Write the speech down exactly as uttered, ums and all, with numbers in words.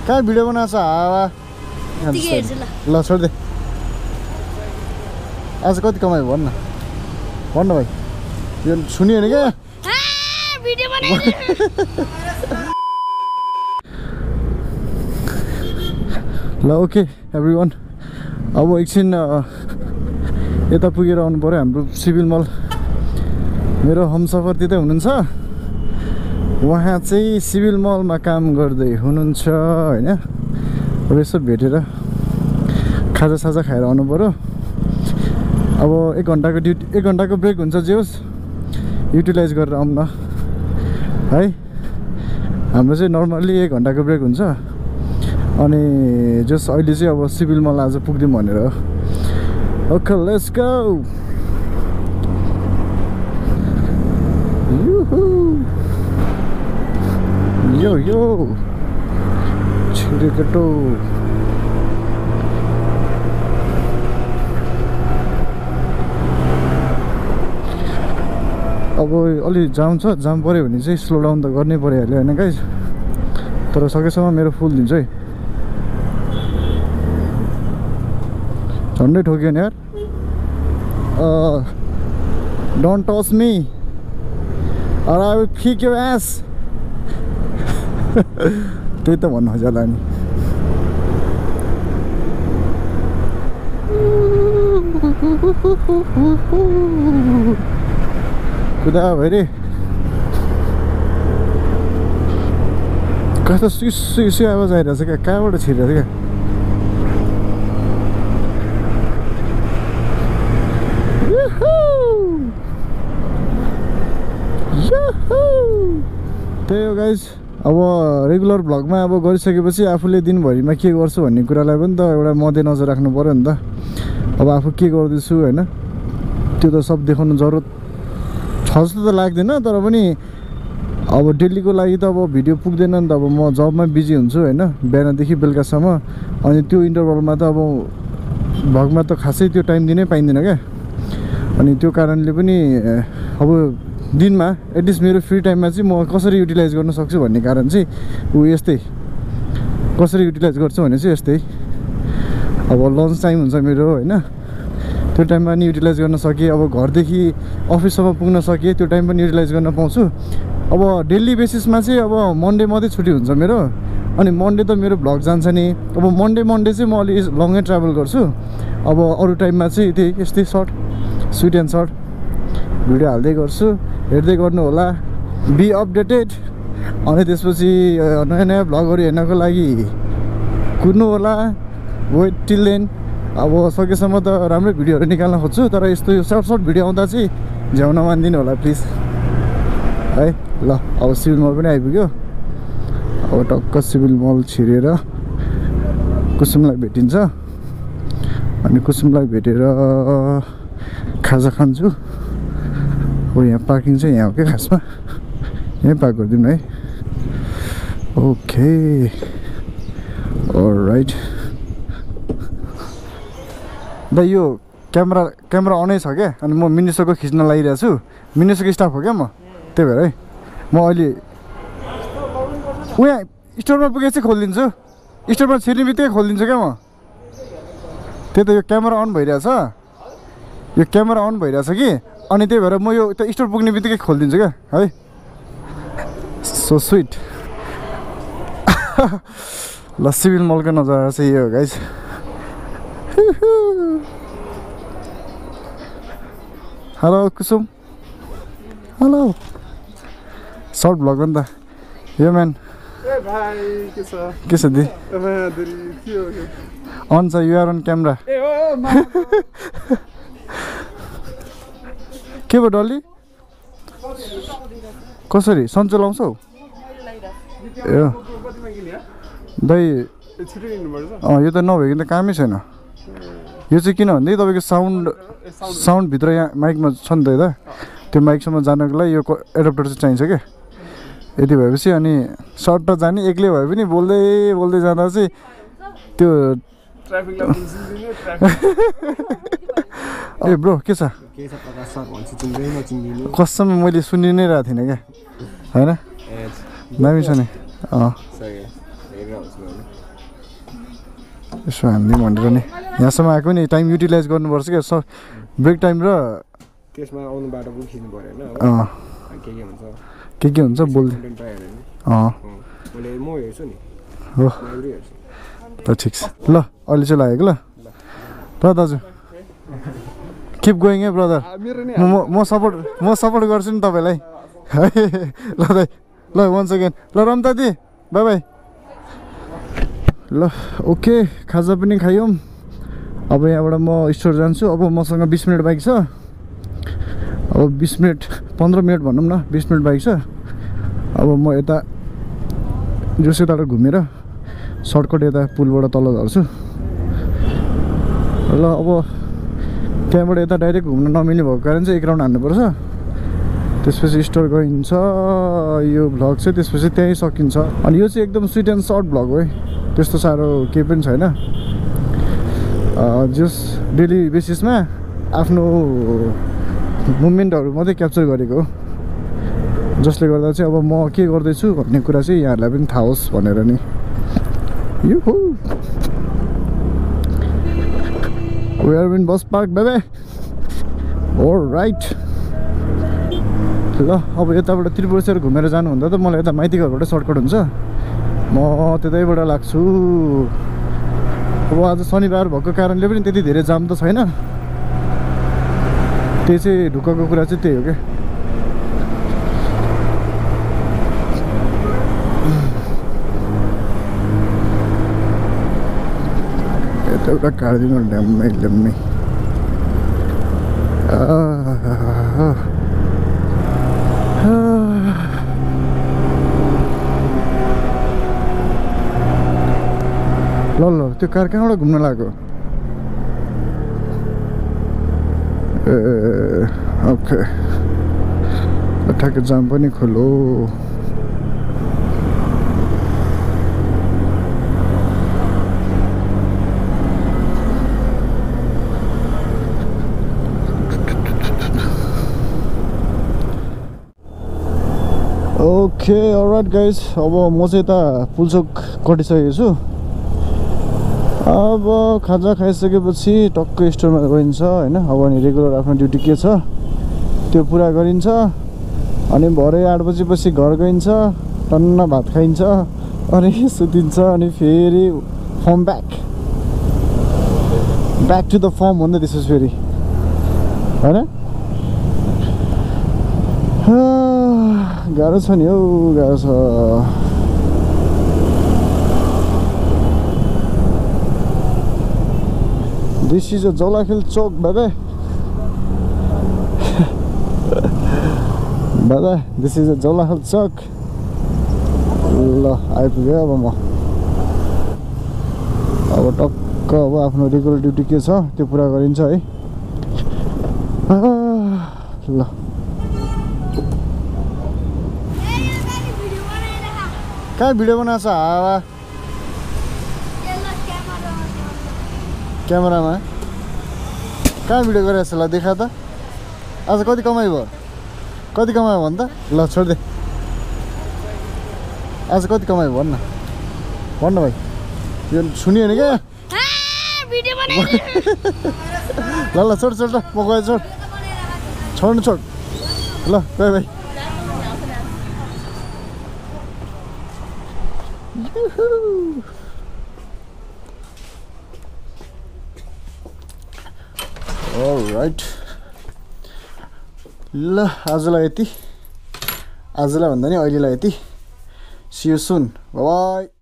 कहाँ भिडियो बनाउँछ हावा ल छोड्दे आज कति कमायो भन्न भन्न भाइ यो सुनियो नि क्या ल ओके एभ्रिवान अब एकछिन यता पुगेर आउनु पऱ्यो हाम्रो सिभिल मल मेरो हमसफर त्यतै हुनुहुन्छ उहाँ चाहिँ सिभिल मलमा काम गर्दै हुनुहुन्छ होइन अब यसो भेटेर खाजा साजा खाएर आउनु पऱ्यो अब एक घन्टाको ड्युटी एक घन्टाको ब्रेक हुन्छ जे होस् युटिलाइज गरेर आउँ न है हाम्रो चाहिँ नर्मल्ली एक घन्टाको ब्रेक हुन्छ अनि जस अहिले चाहिँ अब सिभिल मल आज पुग्दिउँ भनेर ओके लेट्स गो यो यो छिरेकेटो अब अलि जाम छ जाम पऱ्यो भने चाहिँ स्लो डाउन त गर्नै परिहाल्यो होइन गाइज तर सकेसम्म मेरो फुल दिन्छु है झन्डै ठोक्यो नि यार don't touch me or I will kick your ass त्यही त भन्नु खोज्यो होला नि कुदा भयो रे कस्तो सुसु सुसु आवाज आइरहेछ क्या कहाँबाट छिरिरहेछ क्या त्यही हो गाइज अब रेगुलर भ्लगमा अब गरिसकेपछि आफूले दिनभरिमा के गर्छु भन्ने कुरालाई पनि त एउटा मध्यनजर राख्नु पऱ्यो नि त अब आफू के गर्दैछु होइन त्यो त सब देखाउनु जरुरत छ जस्तो त लाग्दैन तर पनि अब डेलीको लागि त अब भिडियो पुग्दैन नि त अब म जबमा बिजी हुन्छु होइन बिहानदेखि बेलुकासम्म अनि त्यो इन्टरभलमा त अब भ्लगमा त खासै त्यो टाइम दिनै पाइँदैन क्या अनि त्यो कारणले पनि अब दिनमा एटलिस्ट मेरो फ्री टाइममा चाहिँ म कसरी युटिलाइज गर्न सक्छु भन्ने कारण चाहिँ ऊ यस्तै कसरी युटिलाइज गर्छु भने चाहिँ यस्तै अब लन्च टाइम हुन्छ मेरो होइन त्यो टाइममा नि युटिलाइज गर्न सकेँ अब घरदेखि अफिससम्म पुग्न सकेँ त्यो टाइम पनि युटिलाइज गर्न पाउँछु अब डेली बेसिसमा चाहिँ अब मन्डे मात्रै छुट्टी हुन्छ मेरो अनि मन्डे त मेरो भ्लग जान्छ नि अब मन्डे मन्डे चाहिँ म अलि लङ्गै ट्राभल गर्छु अब अरू टाइममा चाहिँ त्यही यस्तै short sweet and short video हाल्दै गर्छु हेर्दै गर्नु होला बी अपडेटेड अनि त्यसपछि नयाँ नयाँ भ्लगहरू हेर्नको लागि कुद्नु होला वेट टिल देन अब सकेसम्म त राम्रै भिडियोहरू निकाल्न खोज्छु तर यस्तो यो सर्ट सर्ट भिडियो आउँदा चाहिँ झ्याउन मान्दिनु होला प्लिज है ल अब सिभिल मल पनि आइपुग्यो अब टक्क सिभिल मल छिरेर कुसुमलाई भेटिन्छ अनि कुसुमलाई भेटेर खाजा खान्छु अब यहाँ पार्किङ चाहिँ यहाँ हो क्या खासमा यहीँ पार्क गरिदिउँ है ओके अलराइट दा यो क्यामेरा क्यामेरा अनै छ क्या अनि म मिनिसोको खिच्न लागिरहेको छु मिनिसोको स्टाफ हो क्या म त्यही भएर है म अहिले उहाँ स्टोरमा पुगेर चाहिँ खोलिदिन्छु स्टोरमा छिर्ने बित्तिकै खोलिदिन्छु क्या म त्यही त यो क्यामेरा अन भइरहेछ यो क्यामेरा अन भइरहेछ कि अनि त्यही भएर म यो त स्टोर पुग्ने बित्तिकै खोलिदिन्छु क्या है सो स्विट ल सिभिल मलको नजारा चाहिँ यो हो guys hello Kusum hello short vlog हो नि त यो म्यान के छ दि अन छ युआर अन क्यामेरा के भयो डल्ली कसरी सन्चो लाउँछौ ए दाइ अँ यो त नभएको त कामै छैन यो चाहिँ किन भन्दै तपाईँको साउन्ड साउन्ड भित्र यहाँ माइकमा छ नि त यता त्यो माइकसम्म जानको लागि यो एडप्टर चाहिँ चाहिन्छ क्या यति भएपछि अनि सर्ट त जाने एक्लै भए पनि बोल्दै बोल्दै जाँदा चाहिँ त्यो ए ब्रो के छ कसम मैले सुनि नै रहेको थिइनँ क्या होइन दामी छ नि अँ यसो हामीले भनेर नि यहाँसम्म आएको नि टाइम युटिलाइज गर्नुपर्छ क्या स ब्रेक टाइम र त्यसमा आउनु बाटो पनि खिच्नु पर्यो हैन अँ के के हुन्छ के के हुन्छ बोल्दै अँ मैले म हेर्छु नि हो त ठिक छ ल अहिले चाहिँ लागेको ल ल दाजु किप गोइङ है ब्रदर म म सपोर्ट म सपोर्ट गर्छु नि तपाईँलाई है ल दाइ ल वान सेकेन्ड ल रम्ता दि बाई बाई ल ओके खाजा पनि खायौँ अब यहाँबाट म स्टोर जान्छु अब मसँग बिस मिनट बाइक छ अब बिस मिनट पन्ध्र मिनट भनौँ न बिस मिनट बाइक छ अब म यता जोसेबाट घुमेर सर्टकट यता पुलबाट तल झर्छु ल अब त्यहाँबाट यता डाइरेक्ट घुम्न नमिल्ने भएको कारण चाहिँ एक राउन्ड हान्नुपर्छ त्यसपछि स्टोर गइन्छ यो भ्लग चाहिँ त्यसपछि त्यहीँ सकिन्छ अनि यो चाहिँ एकदम स्विट एन्ड सर्ट भ्लग हो है त्यस्तो साह्रो केही पनि छैन जस डेली बेसिसमा आफ्नो मुभमेन्टहरू मात्रै क्याप्चर गरेको हो जसले गर्दा चाहिँ अब म के गर्दैछु भन्ने कुरा चाहिँ यहाँहरूलाई पनि थाहा होस् भनेर नि यो हो We are in bus park, baby. All right. ल अब यताबाट त्रिपुरेश्वर घुमेर जानु हुँदा त मलाई यता माइती घरबाट सर्टकट हुन्छ म त्यतैबाट लाग्छु अब आज शनिबार भएको कारणले पनि त्यति धेरै जाम त छैन त्यही चाहिँ ढुक्कको कुरा चाहिँ त्यही हो क्या एउटा काट्दिनु ड्याम्मै ड्याम्मै ल ल त्यो कार कहाँबाट घुम्न लाग्यो ए ओके ठ्याक्कै जाम पनि खोलो ओके अलराइट गाइज अब म चाहिँ यता पुलचोक कटिसकेको छु अब खाजा खाइसकेपछि टक्कै स्टोरमा गइन्छ होइन अब अनि रेगुलर आफ्नो ड्युटी के छ त्यो पुरा गरिन्छ अनि भरे आठ बजेपछि घर गइन्छ टन्न भात खाइन्छ अनि सुतिन्छ अनि फेरि farm back back to the farm हो नि त त्यसपछि फेरि होइन गाह्रो छ नि हौ गाह्रो छ दिस इज अ जौलाखेल चौक बाबा बाबा दिस इज अ जौलाखेल चौक ल आइपुग्यो अब म अब टक्क अब आफ्नो रेगुलर ड्युटी के छ त्यो पुरा गरिन्छ है ल कहाँ भिडियो बनाएको छ हावा क्यामेरामा कहाँ भिडियो गरिरहेको छ ल देखा त आज कति कमाइ भयो कति कमायो भन् त ल छोडिदे आज कति कमायो भन् न भन् न भाइ यो सुनियो नि क्या ल ल छोड छोड ल म गएँ छोड छोड्नु छोड ल गएँ भाइ अलराइट ल आजलाई यति आजलाई भन्दा नि अहिलेलाई यति see you soon bye by